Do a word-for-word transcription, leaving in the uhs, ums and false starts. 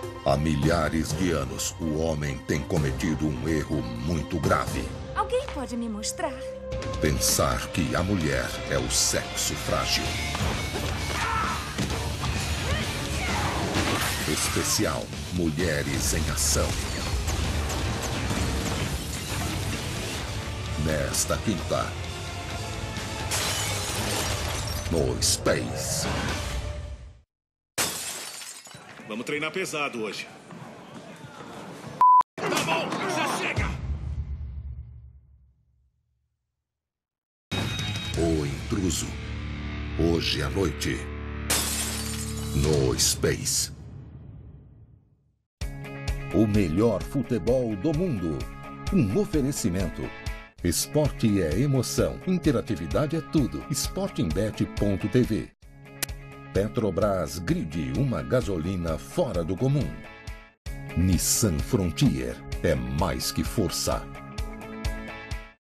Há milhares de anos, o homem tem cometido um erro muito grave. Alguém pode me mostrar? Pensar que a mulher é o sexo frágil. Especial Mulheres em Ação. Nesta quinta, no Space. Vamos treinar pesado hoje. Tá bom, já chega! O Intruso. Hoje à noite, no Space. O melhor futebol do mundo. Um oferecimento. Esporte é emoção. Interatividade é tudo. Sportingbet ponto T V. Petrobras Grid, uma gasolina fora do comum. Nissan Frontier é mais que força.